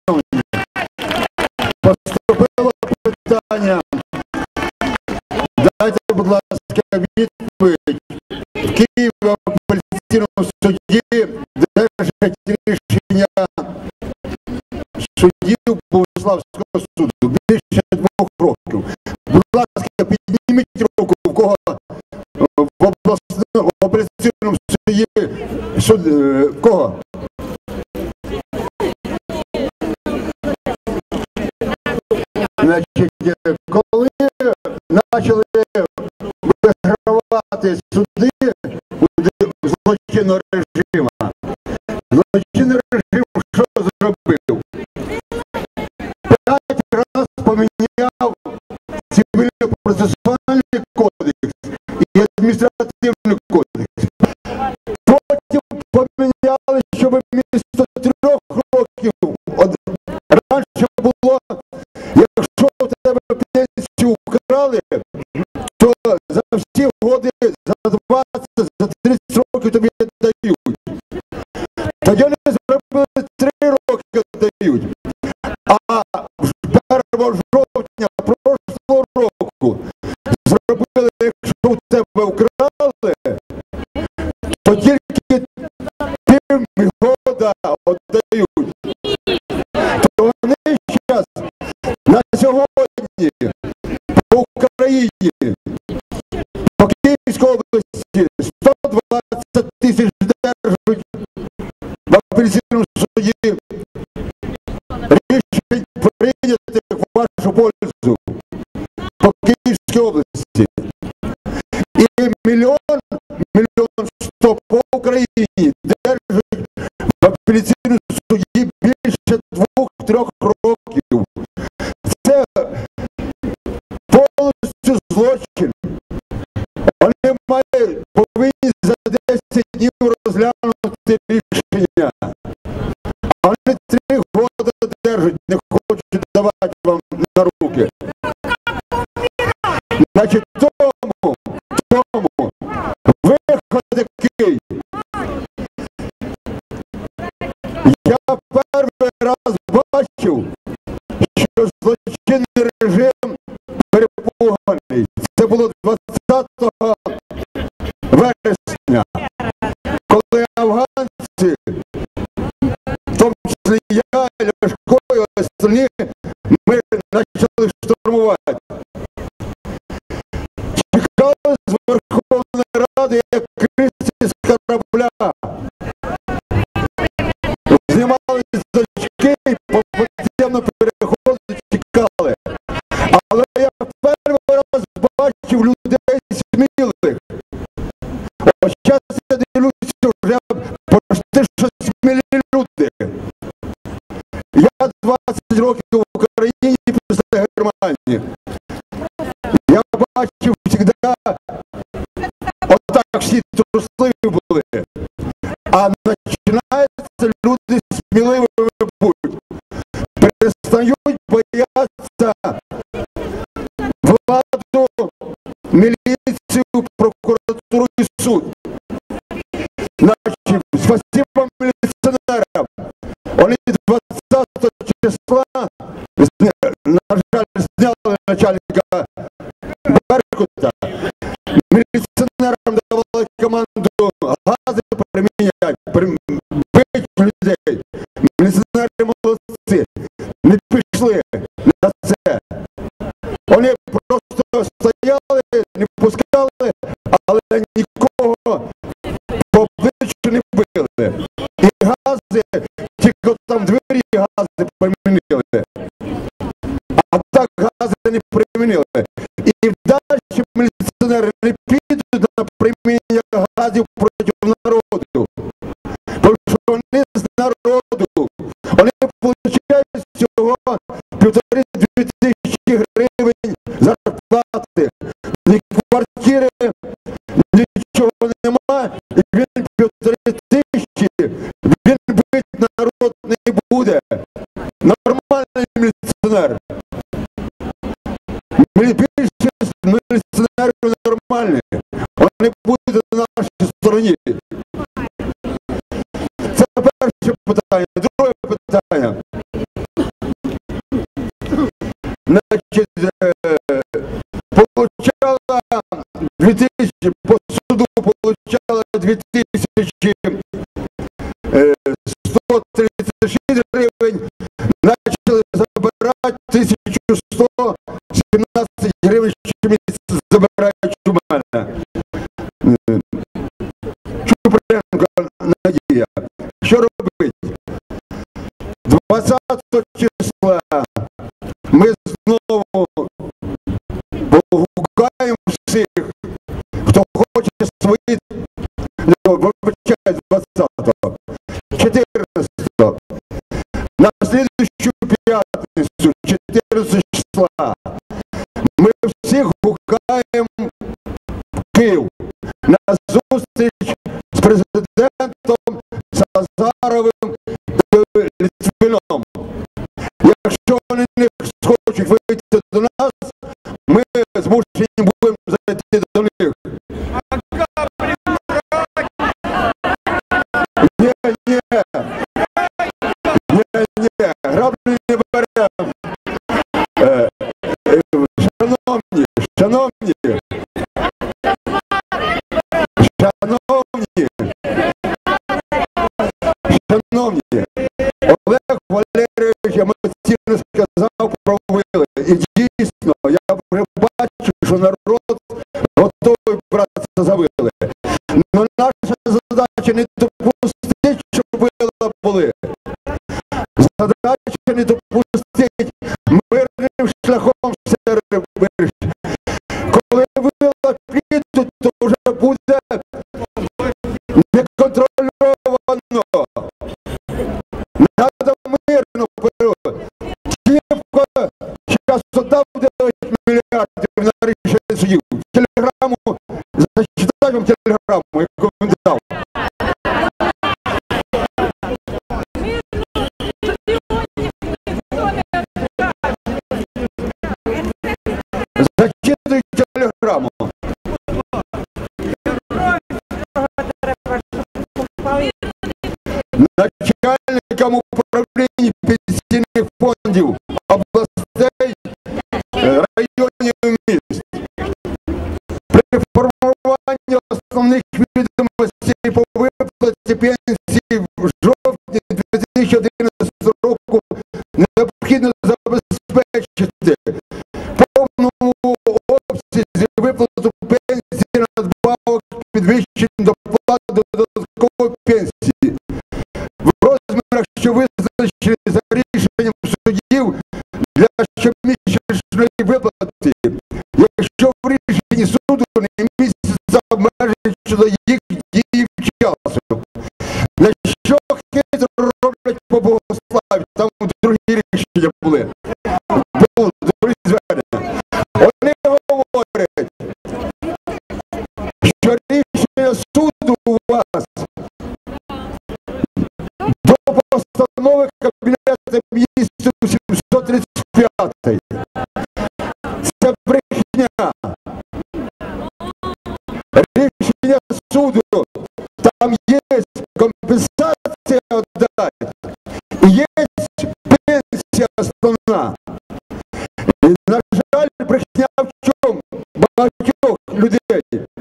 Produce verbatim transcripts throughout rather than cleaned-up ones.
Шановні, поступило питання. Дайте, будь ласка, відповідь. В Києві в апеляційному суді держать рішення суддів Богуславського суду більше двох років. Будь ласка, підніміть руку, в кого в обласному апеляційному суді суд, в кого? Значить, коли почали вигравати суди у злочинного режиму, злочинний режим що зробив? П'ять разів поміняв цивільно-процесуальний кодекс і адміністративний кодекс. Потім поміняли, щоб вмісто трьох років, от раніше було, якщо у тебе пенсію вкрали, то за всі годи, за двадцять, за тридцять років тобі дають. Тоді вони зробили три роки дають. А першого жовтня прошлого року зробили, якщо у тебе вкрали, то тільки півгода віддають. То вони зараз на сьогодні по Україні, по Київській області сто двадцять тисяч держать в апеляційному суді. Рішень прийнятих в вашу пользу по Київській області. І мільйон, мільйон сто по Україні держать в апеляційному суді більше двох-трьох років. Це повністю злочин. Вони мають, повинні за десять днів розглянути рішення. А вони три роки держать, не хочуть давати вам на руки. Значить, тому, тому, виход такий. Я перший раз бачив, що злочинний режим перепуганий. Це було двадцятого вересня, коли афганці, в тому числі я, Ляшко і остальні, ми почали штурмувати. Чекали з Верховної Ради, як криси з корабля. Знімали з очки, по підземному переходу чекали. Але я перший раз бачив людей смілих. Ось зараз я дивлюся, вже почти що смілі люди. Я двадцять років в Україні після Германії. Я бачив завжди, отак всі трусливі були. А починаються люди сміливими будуть. Перестають боятися владу, міліцію, прокуратуру і суд. Значить, спасибо міліціонерам. Вони двадцятого числа, на жаль, зняли начальника Беркута. Міліціонерам давали команду гази приміняти, бити людей. Міліціонери молодці, не пішли на це. Вони просто стояли, не пускали, але нікого по обличчю не били. І гази, тільки там двері гази примінили. А так гази не примінили. І далі міліціонери не підуть на примінення газів проти народу. Тому що вони з народу, вони отримують всього півтори-дві тисячі гривень зарплати. Ні квартири, нічого нема, і він півтори тисячі, він бити народ не буде. Нормальний міліціонер. Більшість міліціонерів нормальні. Вони будуть на нашій стороні. Це перше питання. Друге питання. значить, получала дві тисячі, по суду получала дві тисячі сто тридцять шість гривень, почали забирати тисячу сто сімнадцять гривень щомісяць забирають у мене. Чупренко Надія. Що робити? двадцятого числа ми знову погукаємо всіх, хто хоче свої, вибачаю, двадцятого, чотирнадцятого, на слідущу п'ятницю, чотирнадцятого числа, ми всіх гукаємо в Київ на зустріч з президентом Сазаровим та Литвином. Якщо вони не схочуть вийти до нас, ми змушені будемо зайти до них. Ні, ні. Ні, ні. Граблі не беремо. Е, е, шановні, шановні. Шановні. Шановні. Олег Валерійович емоційно сказав про вили. І дійсно, я вже бачу, що народ готовий братися за вили. Но наша задача не допустити, щоб вила були. Задача не допустити мирним шляхом все вирішити. Коли вила підуть, то вже буде неконтрольовано. Надо мирно вперед. Чіпко зараз дав дев'ять мільярдів на рішення судів. Телеграму, зачитай вам телеграму, яку він дав. Зачитай телеграму. Начальникам управління пенсійних фондів областей, районів і міст. При формуванні основних відомостей по виплаті пенсії в жовтні дві тисячі одинадцятого року необхідно забезпечити повному обсязі виплату пенсії, надбавок, підвищень доплат до додаткової пенсії в розмірах, що визначені за рішенням судів для щомісячної виплати, якщо в рішенні суду не містяться обмежень щодо їх дії в часу. На що хитро роблять по Богославі, там другі рішення були. Було другі зведення. Вони говорять, що рішення суду у вас до постанови Кабінету Міністрів сімсот тридцять п'ять. Це брехня. Рішення суду, там є компенсація віддати, і є пенсія основна. І, на жаль, брехня в чому? Багатьох людей.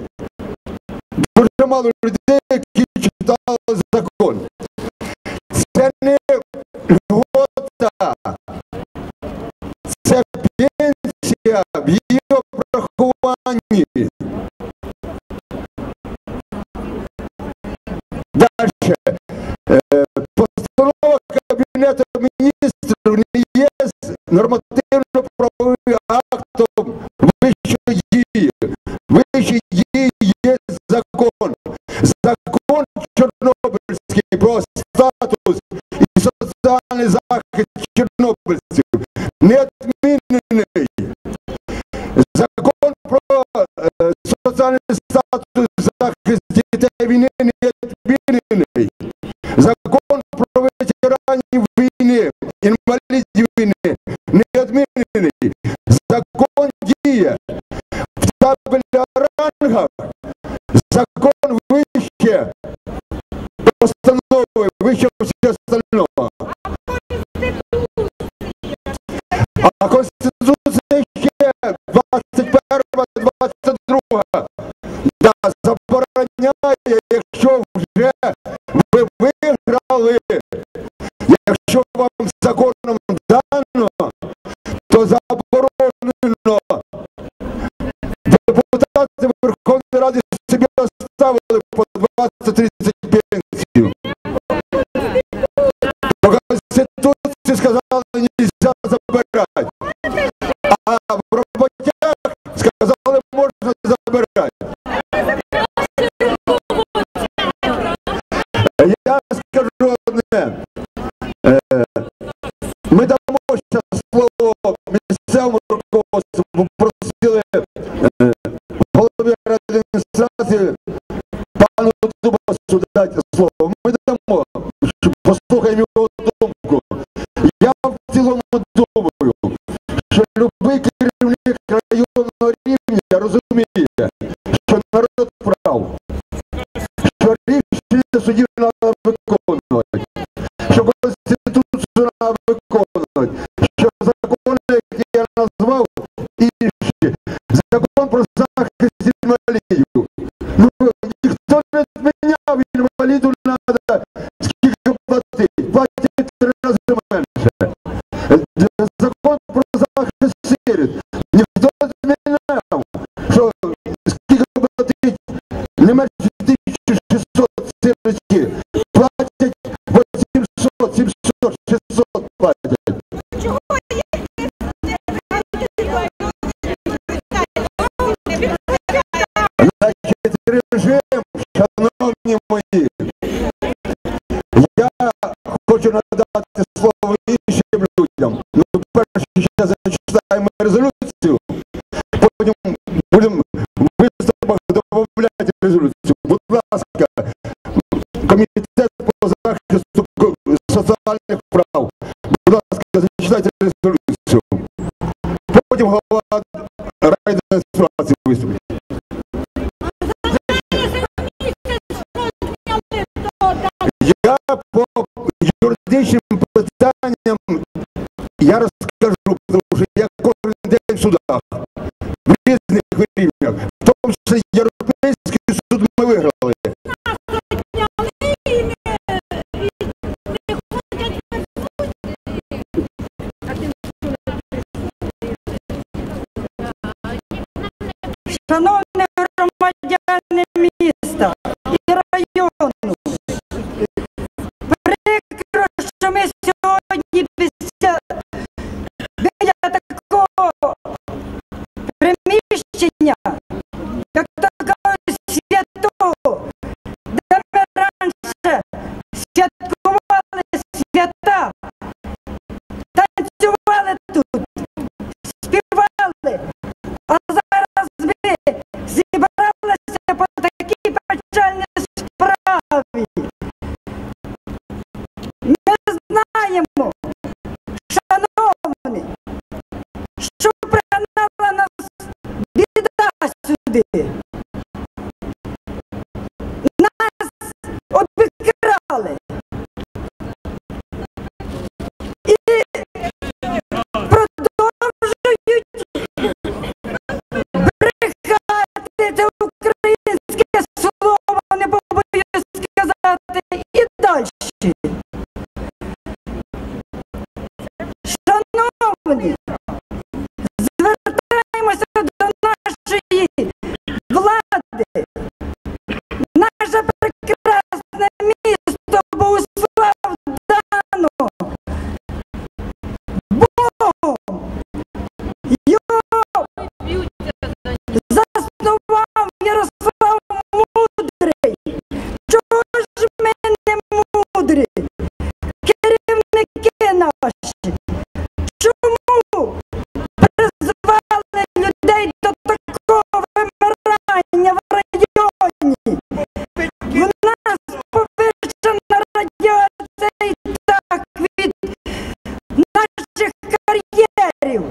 Дуже мало людей, які читали закон. Це не льгота, це пенсія в її обрахуванні. Далі. Постанова Кабінету Міністрів не є нормативно-правовим актом вищої дії. Вищої дії є закон. Закон Чорнобильський про статус і соціальний захист чорнобильців не відмінений. Закон про е, соціальний статус і захист дітей війни не відмінений. Закон про ветеранів війни, інвалідів війни не відмінений. Закон діє. В табелярангах закон вище постанови, вище всього остального. А Конституція вам законом дано, то заборонено. Депутати Верховної Ради собі оставили по двадцять-тридцять пенсію. По Конституції сказали, нельзя забирати. А в роботях сказали, можна забирати. Я скажу одне. Ми дамо зараз слово місцевому руководству, попросили голові адміністрації пану Дубасу дати слово. Ми дамо, послухаємо його думку. Я в цілому думаю, що будь-який керівник районного рівня розуміє, що народ прав, що рішення судів треба виконувати, що Конституцію треба виконувати, що закони, які я назвав, інші, закон про захист інвалідів. Ну, ніхто не відміняв, інваліду треба скільки платити, платити три рази менше. Закон про захист сиріт, ніхто не відміняв, що скільки платить не менше тисяча шістсот сиротів, платять вісімсот, сімсот, шістсот платять. Значить, режим, шановні мої, я хочу надати слово іншим людям. Ну, перше, ще зачитаємо резолюцію, потім будемо в виступах додавати резолюцію. Будь ласка, Комітет по захисту соціальних прав, будь ласка, зачитайте резолюцію. Потім голова райадміністрації виступить. Я по юридичним питанням я розкажу, тому що я кожен день в судах, в різних рівнях. В тому числі Європейський суд ми виграли. Шановні громадяни міста і району, прикро, що ми сьогодні після біля такого приміщення, як такого святого, де ми раніше святкували свята, танцювали тут, співали, а зараз ви зібралися по такій печальній справі. Ми знаємо, шановні, що пригнала нас біда сюди. Нас обікрали. І продовжують брехати, це українське слово, не побоюсь сказати, і далі. Шановні, звертаємося до нашої влади. Наше прекрасне місто Богуслав дано Богом. Його заснував Ярослав Мудрий. Чого ж ми не мудрі? Керівники наші. Чому призвали людей до такого вимирання в районі? В нас повищена радіація і так від наших кар'єрів,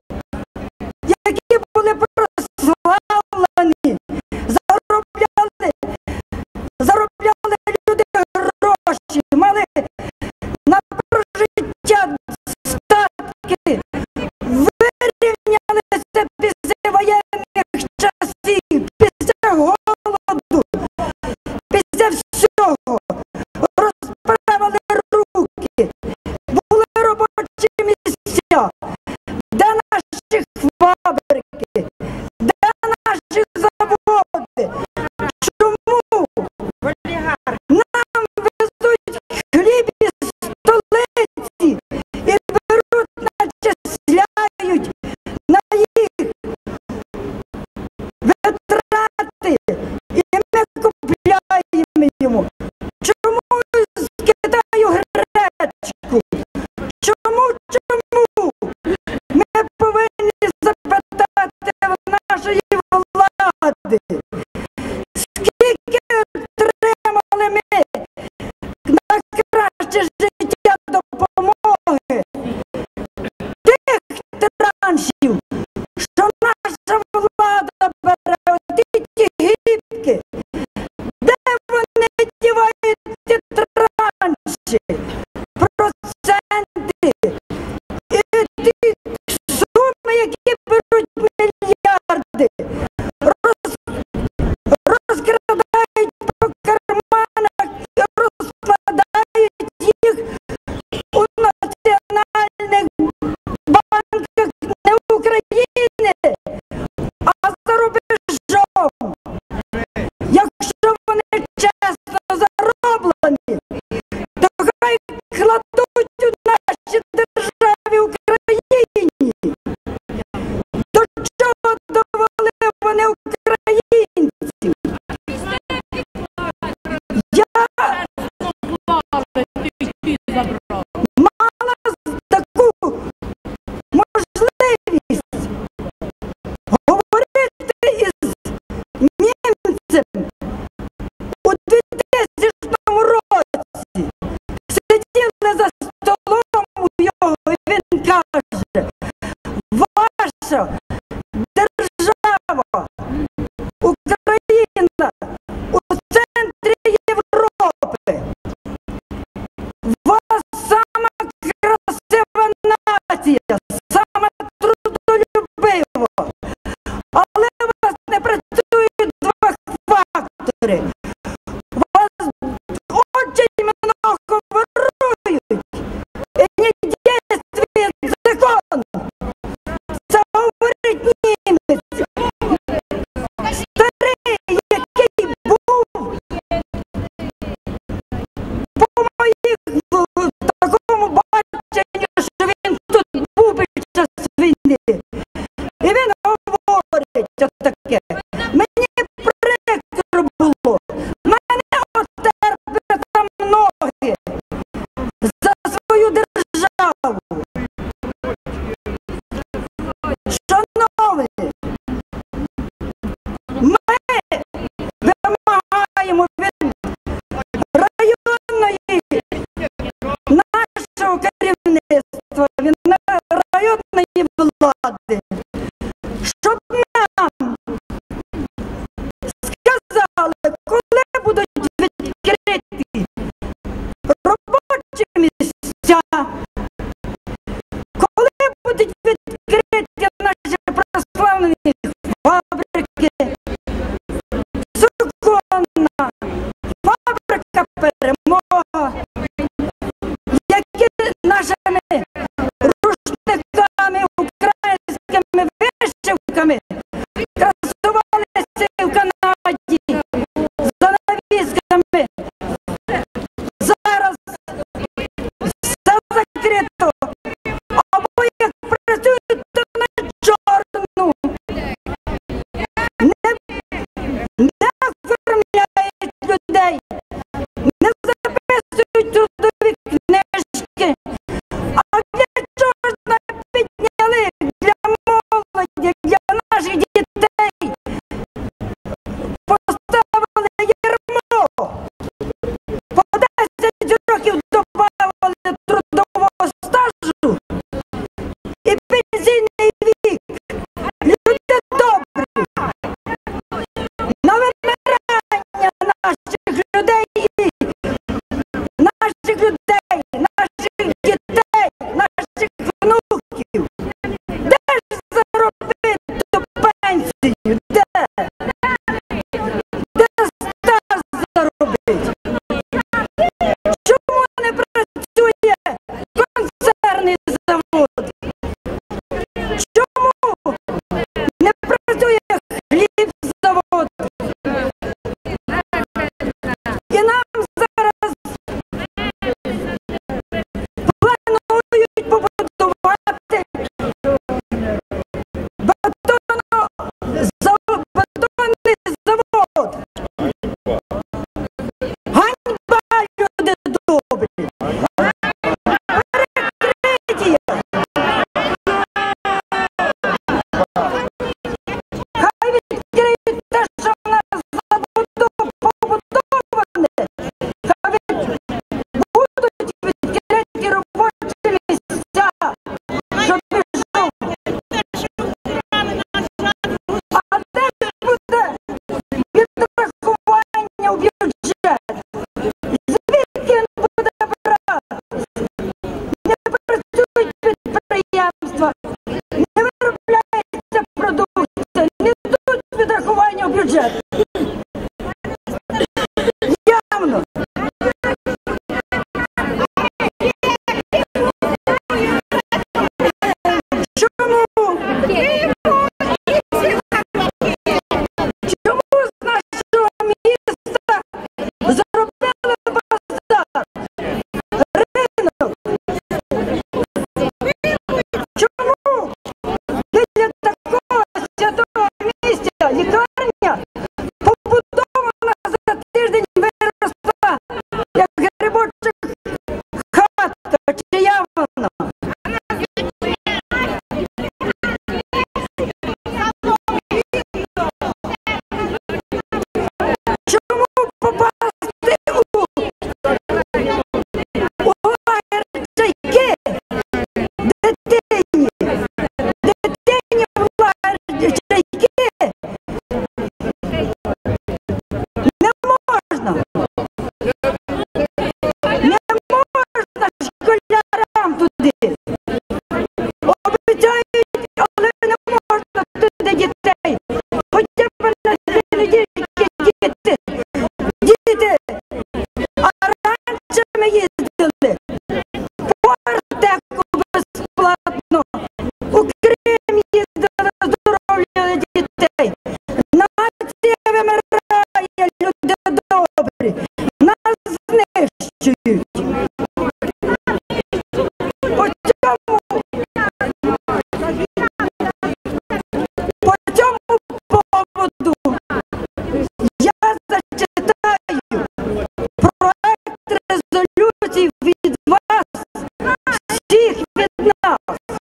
які були прославлені, заробляли, заробляли люди гроші, мали на прожиття статки, вирівнялися після воєнних часів, після голоду, після всього, розправили руки, були Яночку, чому, чому ми повинні запитати в нашої влади, скільки отримали ми на краще життя допомоги тих траншів, що наша влада бере оті ті гібки, де вони дівають ті транші, проценти і ті суми, які беруть мільярди, роз, розкрадають по карманах і розкладають їх у національних банках не України, а за рубежом. Якщо вони чесно зароблені, то хай кладуть у нашій державі Україні. До чого довели вони українців? Я мала таку можливість говорити із німцем у двохтисячному році. Сиділи за столом у його, і він каже: ваша держава, Україна, у центрі Європи. Вас сама красива нація, сама трудолюбива. Але у вас не працюють два фактори. У вас очень много ворують і не дійствує закон. Це говорить німець. Старий, який був по моїх такому баченню, що він тут був під час війни. І він говорить отаке. Мені прикро було. Мене отерпять ноги за свою державу. Шановні, ми вимагаємо від районної, нашого керівництва, від районної влади, щоб нам сказали, коли будуть відкриті робочі місця, коли будуть відкриті наші прославлені фабрики, Цуконна, фабрика Перемога, які нашими рушниками, українськими вишивками красувалися і в Канаді, занавісками. Зараз все закрито, або як працюють, то на чорну. Не, не оформляють людей, не записують трудові книжки, а вона? Чому попасти у у лагер чайки? Дитині, дитині в лагер чайки не можна. Не можна школярам туди. Обіцяють, але не можна туди дітей. Хоча б на дві недільки діти. Діти. А раніше ми їздили по Артеку безплатно. У Крим їздили, оздоровлювали дітей. Нація вимирає, люди добрі. Нас знищують. По цьому, по цьому поводу я зачитаю проект резолюції від вас, всіх від нас.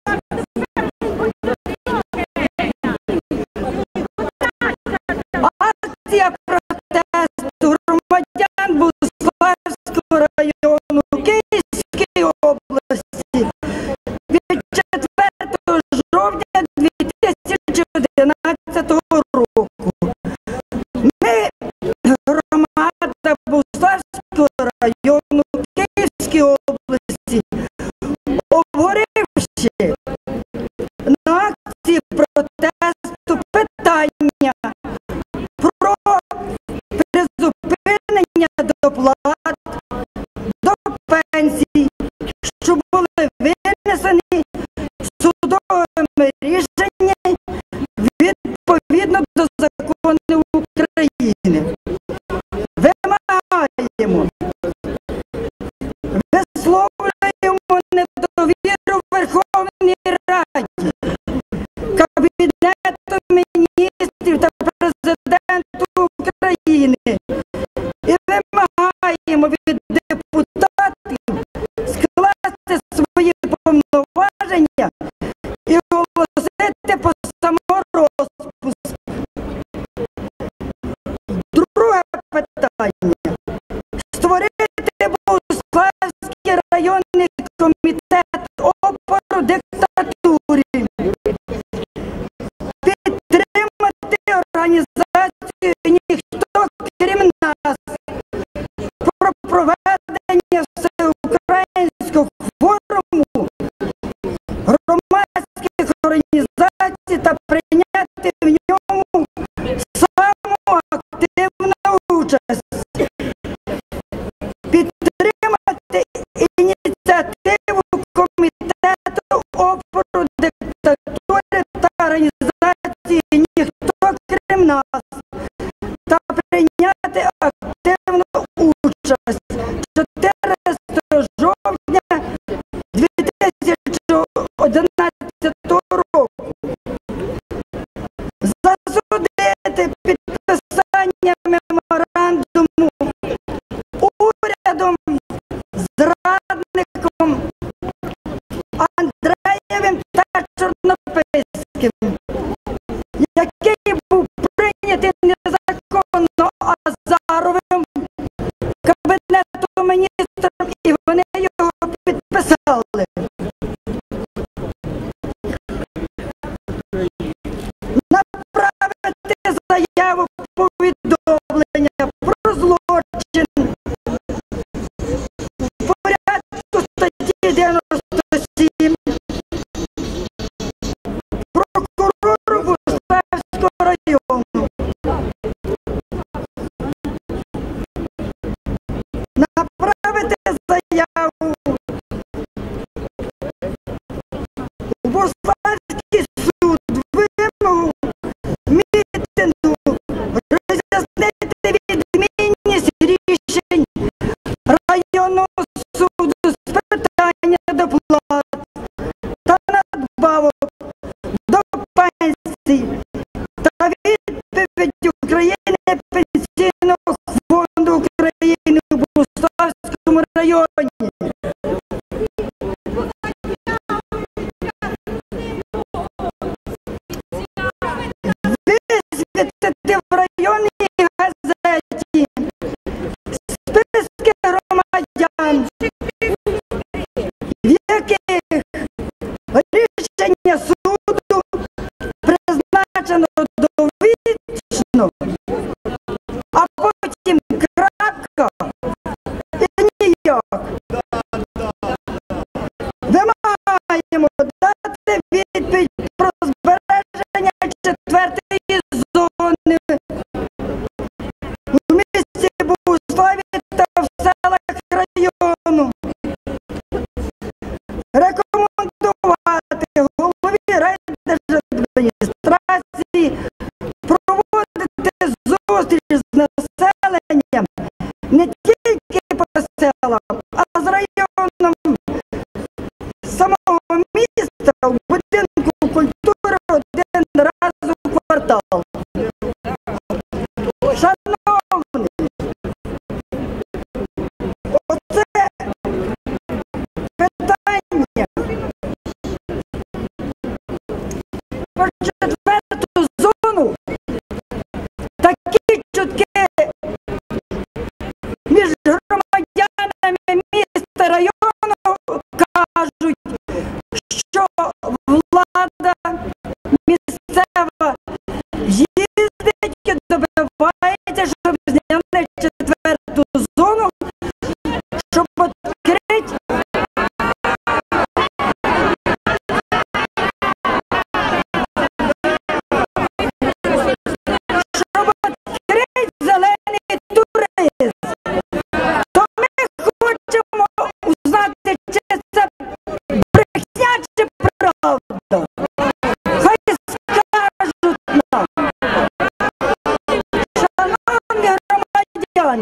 Акція протесту громадян Богуславського району Київської області від четвертого жовтня дві тисячі одинадцятого року. Ми, громада Богуславського району Київської області, обговоривши на акції протесту питання про призупинення доплат до пенсій, що були винесені судовими рішеннями відповідно до законів України. Вимагаємо, висловлюємо недовіру Верховній Раді, Кабінету Міністрів та Президенту України і вимагаємо від депутатів скласти свої повноваження і оголосити по саморозпуск. Друге питання. Створити Богуславський районний комітет опору диктатурі. Підтримати організацію «Ніхто крім нас» про проведення всеукраїнського форуму громадських організацій та прийняти в ньому саму активну участь. Підтримати ініціативу комітету опору диктатури та організації «Ніхто крім нас» та прийняти активну участь чотирнадцятого жовтня дві тисячі одинадцятого року. Засудити підписання меморандуму урядом зрадником Андреєвим та Чорнопильським, який був прийнятий незаконно Азаровим, Кабінетом Міністрів, і вони його підписали. Направити заяву повідомлення про злочин в порядку статті дев'яносто сім прокурору Богуславського району. Направити заяву у Богуславський суд вимогу мітингу роз'яснити відмінність рішень районного суду з питання доплат та надбавок до пенсій та відповідь України Пенсійного фонду України у Богуславському районі. збережено довічно, а потім крапка і ніяк. Вимагаємо дати відповідь про збереження четвертої зони у місті Богуславі та в селах району. Рекомендувати голові райдержадміністрації проводити зустріч з населенням не тільки по селам, а з районом самого міста в будинку культури один раз у квартал. Шановні, оце питання про четверту зону такі чутки між громадянами міста, району кажуть, що влада місцева їздить і добивається, щоб зняли четверту зону, щоб відкрити щоб відкрити зелений туризм. То ми хочемо узнати, чи це брехня, чи правда. Хай скажуть нам. Шановні громадяни,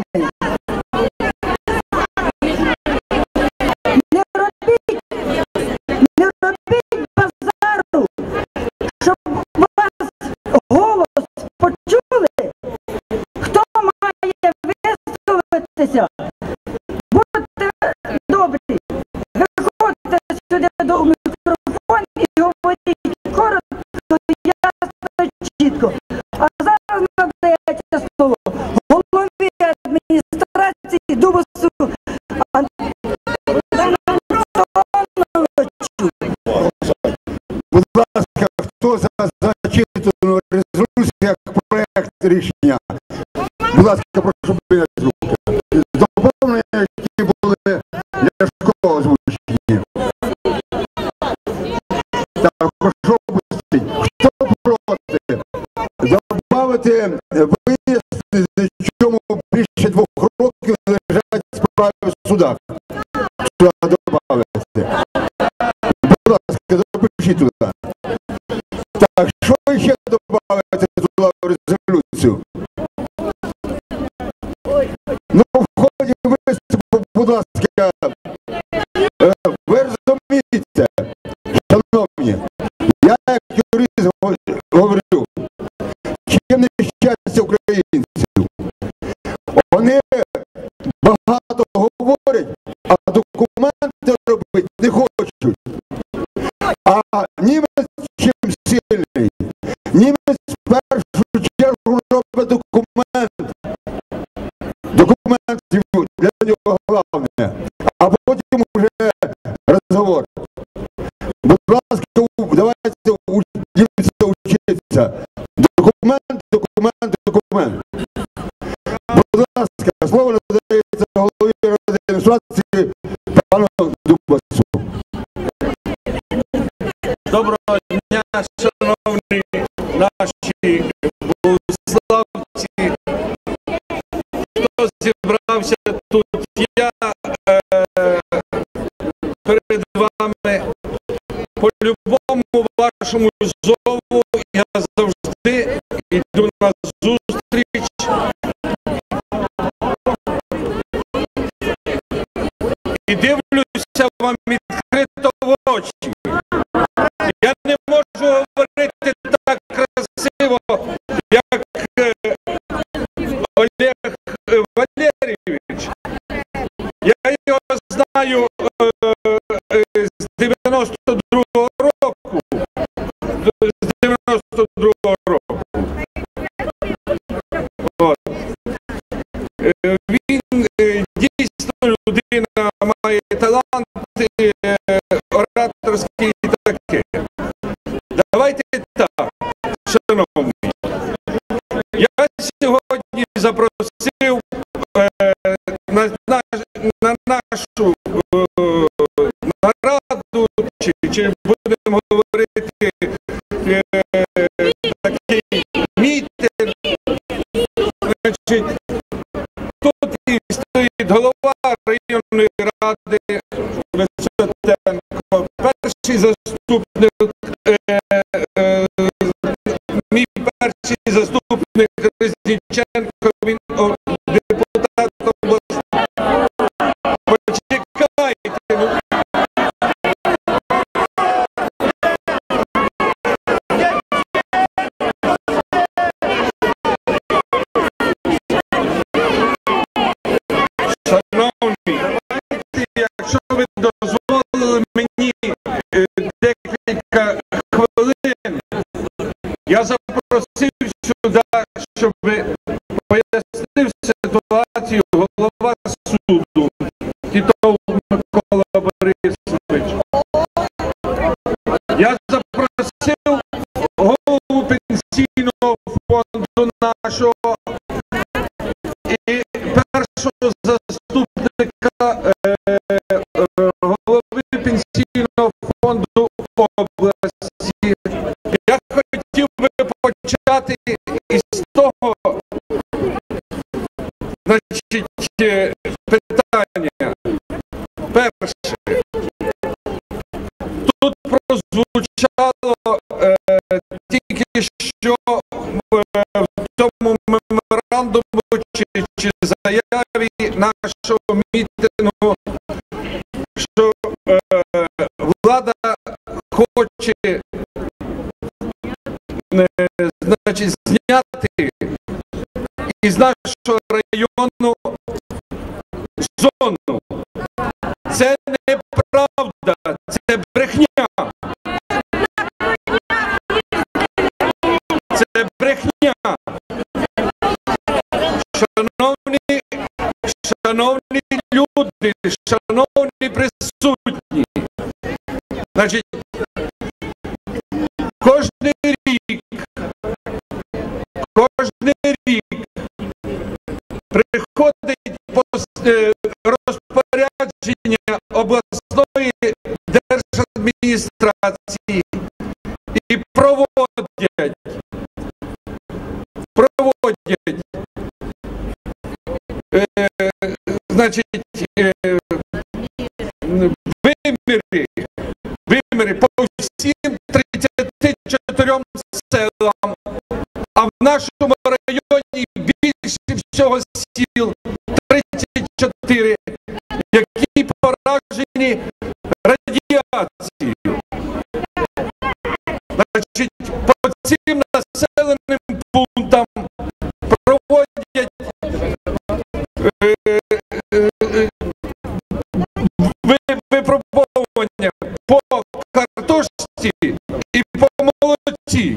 не робіть, не робіть базару, щоб вас голос почули, хто має висловитися. Будьте добрі, виходьте сюди до мікрофону і говоріть коротко, ясно, чітко. А зараз надається слово голові адміністрації Дубасу Антону Антоновичу. Будь ласка, хто за зачитану резолюцію як проект рішення? Будь ласка, прошу підняти руки. З доповнення, які були Ляшко озвучені. Так, прошу опустити. Хто проти? Добавити вияснити, чому більше двох років лежать справи в судах. Сюди добавити. Будь ласка, запишіть туди. Так, що ще добавити туди в резолюцію? Ну, в ході виступу, будь ласка, е, ви розумієте, шановні, я як юрист говорю, чим нещастя українців. Вони багато говорять, а документи робити не хочуть. А німець чим сильний? Німець в першу чергу робить документ. Документ для нього головне, а потім вже розговор. Будь ласка, давайте дівчатися вчитися. Документ, документ, документ. Будь ласка, слово надається голові адміністрації пану Дубасу. Доброго дня, шановні наші богословці, хто зібрався тут. Я е, перед вами по любому вашому зову я завжди йду на зустріч. І дивлюся вам відкрито в очі. Я не можу говорити так красиво, як Олег Валерійович. Я його знаю е, з дев'яносто другого року. З дев'яносто другого року. От. Е, він е, дійсно людина, має талант е, ораторський і таке. Давайте так, шановні. запросив е, на, на, на нашу е, нараду, чи, чи будемо говорити е, такий мітинг. Значить, тут і стоїть голова районної ради Висотенко, перший заступник, е, е, мій перший заступник Резніченко, він о, депутат обласної. Почекайте, ну. Шановні, якщо ви дозволили мені е, декілька хвилин, я запросив сюди, щоб пояснив ситуацію голова суду Титов Микола Борисович. Я запросив голову пенсійного фонду нашого і першого заступника е, е, голови пенсійного фонду області. Я хотів би почати із того, значить, питання. Перше. Тут прозвучало е, тільки що е, в цьому меморандуму чи, чи заяві нашого мітингу, що е, влада хоче е, значить, зняти із нашого району зону. Це неправда, це брехня. Це брехня. Шановні, шановні люди, шановні присутні, значить, кожний рік, кожний рік приходить розпорядження обласної держадміністрації і проводять, проводять, е, значить, е, виміри, виміри по всім тридцяти чотирьом селам, а в нашому районі більше всього сіл тридцять чотири, які поражені радіацією. Значить, по цим населеним пунктам проводять е, е, е, випробовування по картошці і по молоці.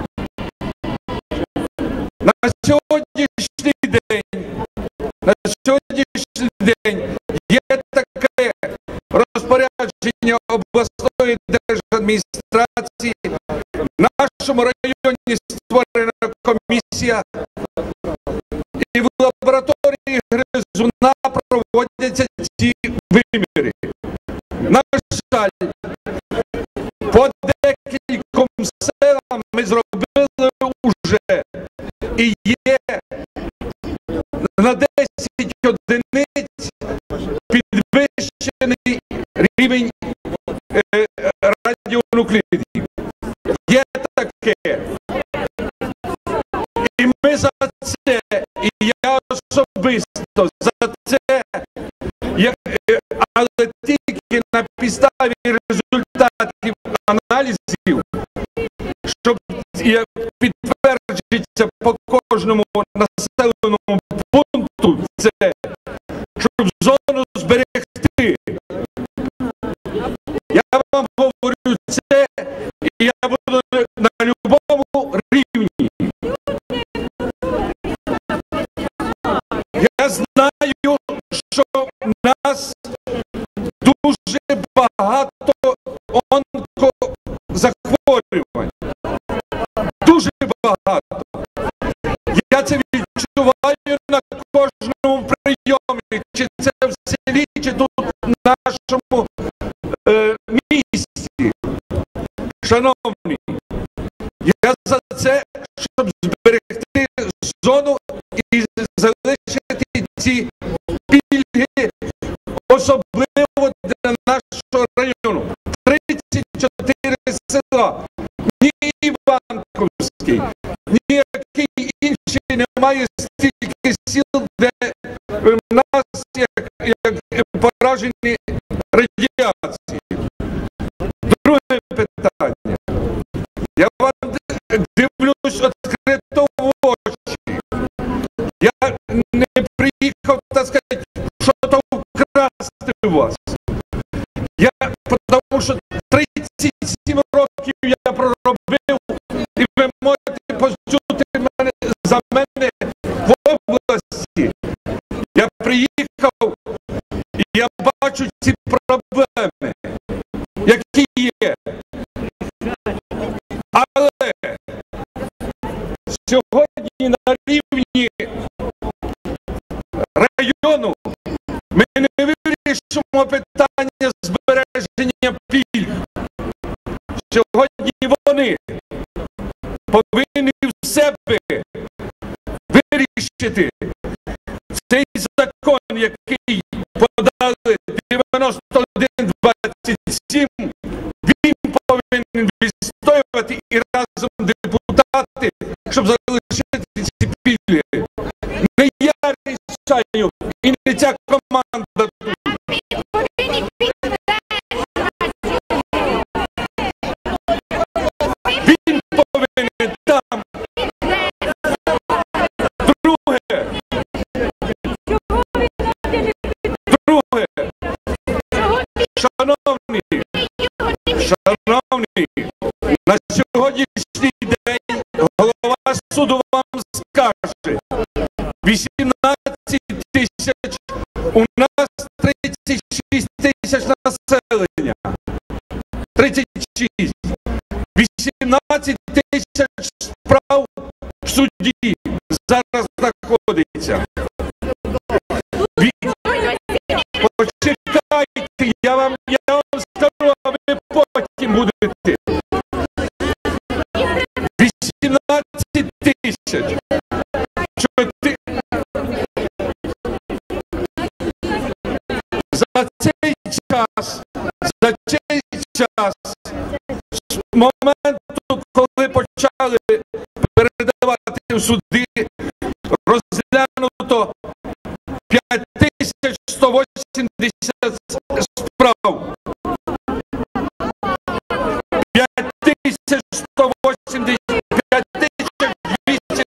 На сьогоднішній день, на сьогоднішній день є таке розпорядження обласної держадміністрації. В нашому районі створена комісія, і в лабораторії Гризуна проводяться ці виміри. На жаль, по декільком селам ми зробили вже, і є на десять одиниць підвищений рівень е, радіонуклідів. Є таке. І ми за це, і я особисто за це, я, е, але тільки на підставі результатів аналізів, щоб підтверджується по кожному населеному пункту це, щоб зону зберегти. Я вам говорю це, і я буду на любому рівні. Я знаю, що в нас дуже багато онкозахворювань. Дуже багато. Я це відчуваю чи це в селі, чи тут в нашому е, місті. Шановні, я за це, щоб зберегти зону і залишити ці пільги, особливо для нашого району. тридцять чотири села. Ні Іванковський, ніякий інший немає стільки сіл, де в нас як, як поражені радіації. Друге питання. Я вам дивлюсь відкрито в очі. Я не приїхав, так сказати, що-то вкрасти у вас. Я, тому що тридцять сім років я проробив, і ви можете почути мене, за мене в області. Я приїхав, і я бачу ці проблеми, які є. Але сьогодні на рівні району ми не вирішимо питання збереження пільг. Сьогодні вони повинні в себе вирішити цей закон, який подали дев'яносто один двадцять сім, він повинен відстоювати і разом депутати, щоб залишити ці пільги. Не я рішаю, і не ця команда тут. Він повинен там. Друге. Друге. Шановні, шановні, на сьогоднішній день голова суду вам скаже, вісімнадцять тисяч, у нас тридцять шість тисяч населення. тридцять шість. вісімнадцять тисяч справ в суді зараз знаходиться. Ві... Почекайте, я вам, я вам скажу, а ви потім будете. вісімнадцять тисяч. Чоти... За цей час, за цей час, з моменту, коли почали передавати в суди, розглянуто п'ять тисяч сто вісімдесят справ. п'ять тисяч сто вісімдесят, п'ять тисяч двісті.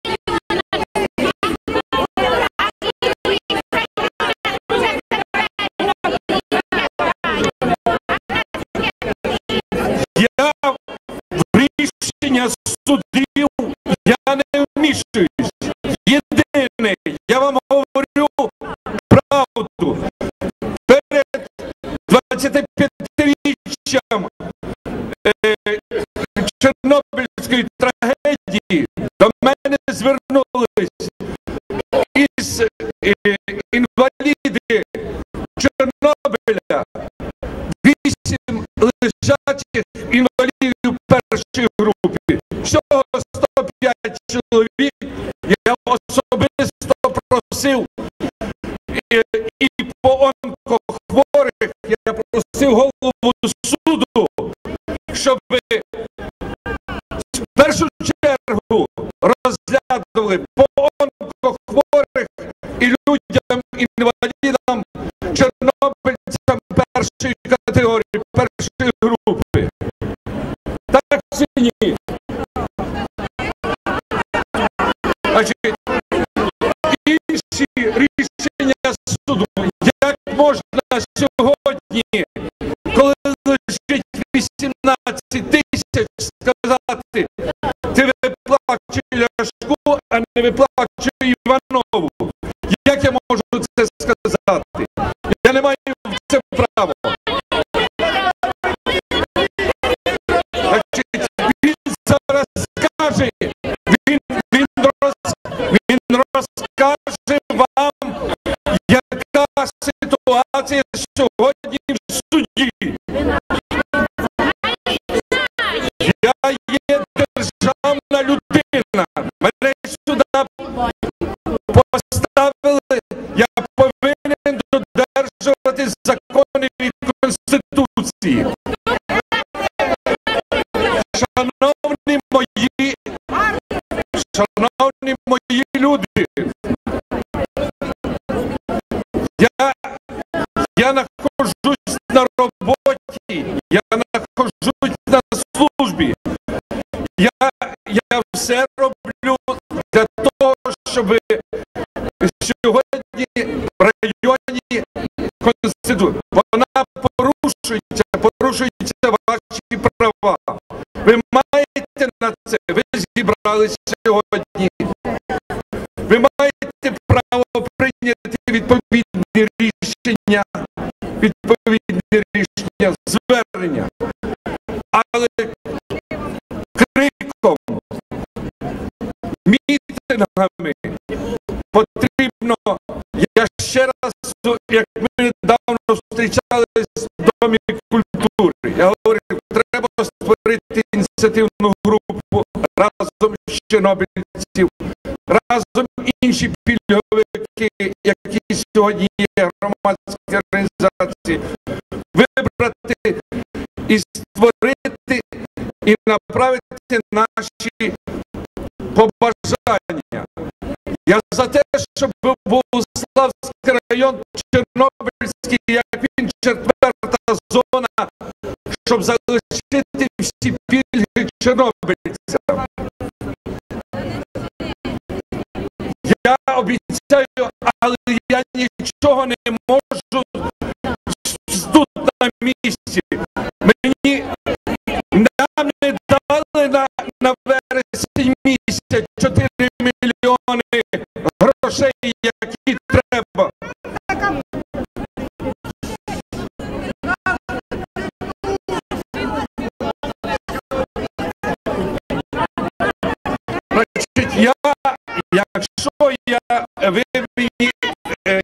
Я в рішення судів я не вмішуюсь. Єдине, я вам говорю правду. Перед двадцятип'ятиріччям е, Чорнобильської трагедії до мене звернулись із е, інваліди Чорнобиля, вісім лежачих інвалідів першої групи. Всього сто п'ять чоловік. Я особисто просив і, і по онкохворих, я просив голову суду, щоб в першу чергу розглядали по онкохворих і людям, інвалідам, чорнобильцям першої категорії, першої групи. Так чи ні? Значить, інші рішення суду, як можна сьогодні, коли лежить вісімнадцять тисяч, сказати, ти виплачуй Ляшку, а не виплачуй Іванову. Як я можу це сказати? Я не маю це права. Значить, він зараз скаже, він, він, роз, він розкаже вам, яка ситуація сьогодні в суді. Я є державна людина. Мене сюди поставили. Я повинен додержувати законів і Конституції. Шановні мої, шановні мої люди, я, я нахожусь на роботі, я нахожусь на службі. Я, я все роблю для того, щоб сьогодні в районі Конституції вона порушується, порушуються ваші права. Ви маєте на це, ви зібралися сьогодні. Ви маєте право прийняти відповідні рішення, відповідні рішення, звернення. Але криком, мітингами потрібно, я ще раз, як ми недавно зустрічалися в Домі культури, я говорив, треба створити ініціативну групу разом з чорнобильців, разом інші пільговики, які сьогодні є громадські організації, вибрати і створити і направити наші побажання. Я за те, щоб Богуславський район Чорнобильський, як він четверта зона, щоб залишити всі пільги чорнобильцям. Я обіцяю, але я нічого не можу тут на місці. Мені нам не дали на, на вересень місяць чотири мільйони грошей, які треба. Значить, я, якщо я, ви мені, е,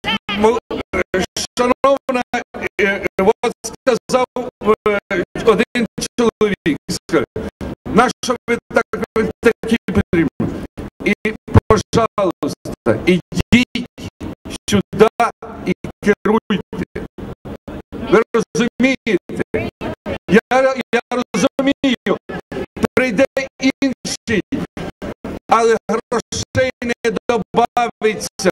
шановна, е, от сказав е, один чоловік, на що ви так, такі потрібні? І, пожалуйста, ідіть сюди і керуйте. Ви розумієте? Я, я розумію, прийде інший, але грошей не добавиться.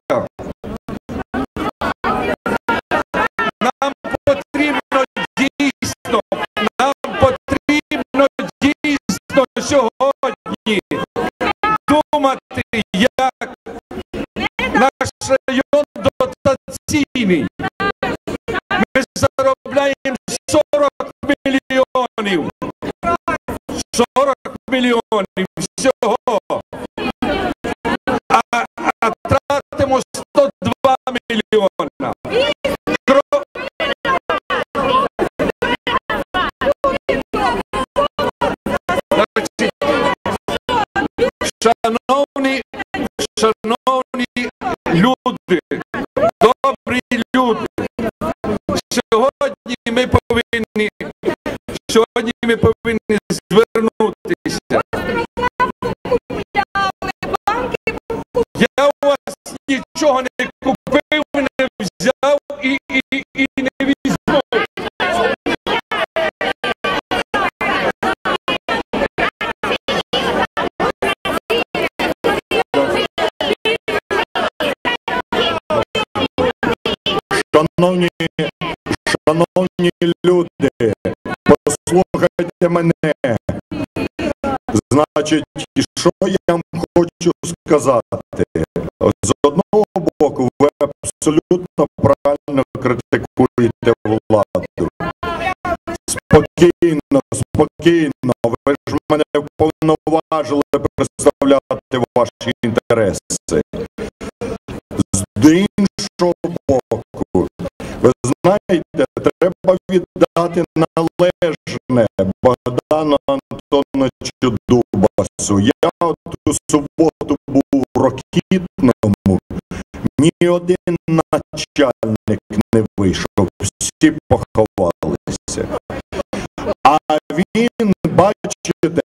Нам потрібно дійсно, нам потрібно дійсно сьогодні думати, як наш район дотаційний. Ми заробляємо сорок мільйонів. сорок мільйонів всього. А, а тратимо сто два мільйона. Кро... Значить, шановні, шановні люди, добрі люди, сьогодні ми повинні, сьогодні ми повинні звернутися. Я у вас нічого не купив, не взяв і, і, і не візьму. Шановні, шановні люди, послухайте мене. Значить, що я вам хочу сказати? З одного боку, ви абсолютно правильно критикуєте владу. Спокійно, спокійно. Ви ж мене повноважили представляти ваші інтереси. З іншого боку, ви знаєте, треба віддати належне Богдану Антоновичу Дубасу. Я от у суботу був в Рокітному, ні один начальник не вийшов, всі поховалися. А він, бачите,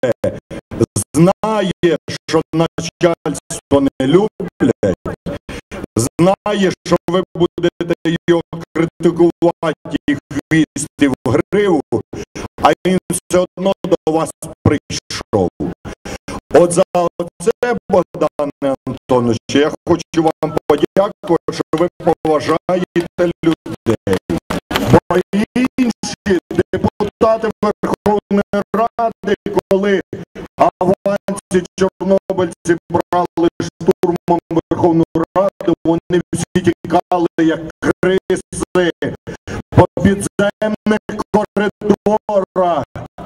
знає, що начальство не люблять, знає, що ви будете його критикувати і хвісти в гриву, а він все одно до вас прийшов. От за це, Богдане Антоновичу, я хочу вам подякувати, що ви поважаєте людей. Бо інші депутати Верховної Ради, коли аванці чорнобильці брали штурмом Верховну Раду, вони всі тікали, як криси, по підземних коридорах.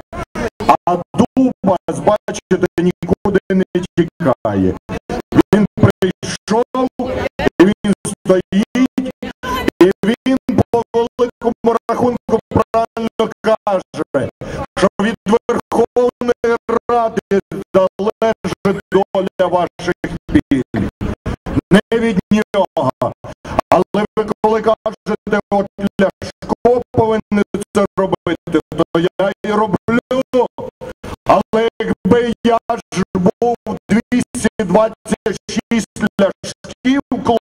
А Дубас, бачите, нікуди не тікає. Він прийшов, і він стоїть, і він по великому рахунку правильно каже, що від Верховної Ради залежить доля ваших пільг. Не від нього. Але ви коли кажете, от Ляшко повинен це робити, то я і роблю. Але якби я ж був двісті двадцять шість ляшків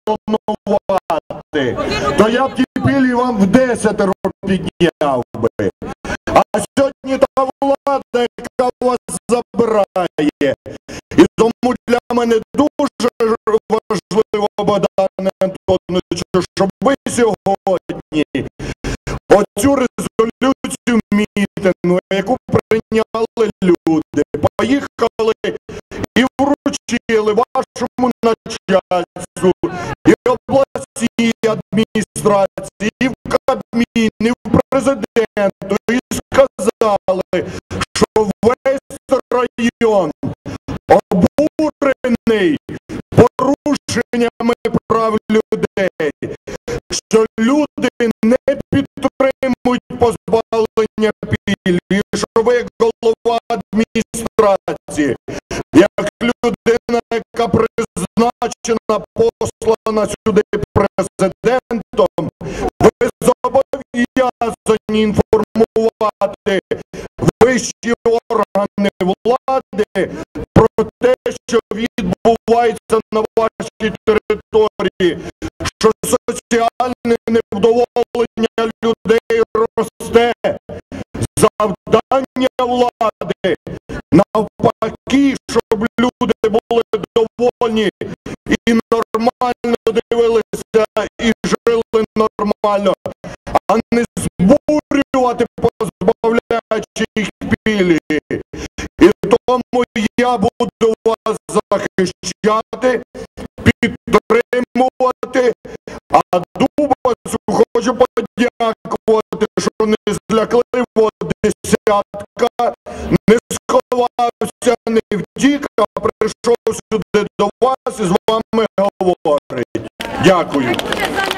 клонувати, то я б ті пільги вам в десятеро підняв би. А сьогодні та влада, яка вас забирає. І тому для мене дуже важливо, Богдане Антоновичу, щоб ви сьогодні оцю резолюцію мітингу, яку прийняли люди, поїхали і вручили вашому начальству, і обласній адміністрації, і в Кабмін, і в президенту, і сказали, що весь район обурений порушеннями прав людей, що люди не підтримують позбавлення пільг, що ви як голова адміністрації, як людина, яка призначена, послана сюди президентом, ви зобов'язані інформувати вищі органи влади про те, що відбувається на вашій території, що соціальне невдоволення людей росте. Завдання влади навпаки, щоб люди були довольні і нормально дивилися і жили нормально, а не збурювати, позбавляючи їх пільги. І тому я буду вас захищати, підтримувати, а Дубасу хочу подякувати, що не злякливо десятка, не сховався, не втік, а прийшов сюди до вас і з вами говорить. Дякую.